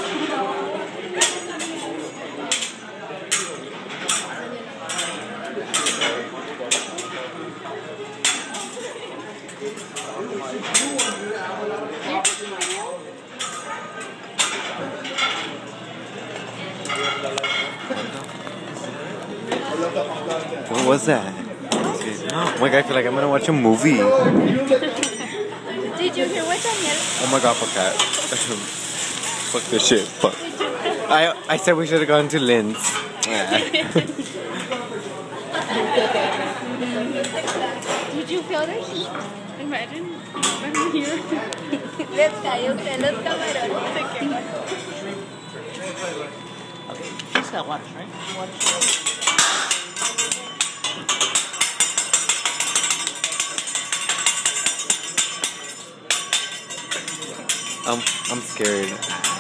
What was that? Oh my god, I feel like I'm gonna watch a movie. Did you hear what Daniel? Oh my god, fuck that. Fuck this shit. Fuck. I said we should have gone to Lynn's. Did you feel this? Imagine I'm here. Let's camarones. She's got watch, right? I'm scared.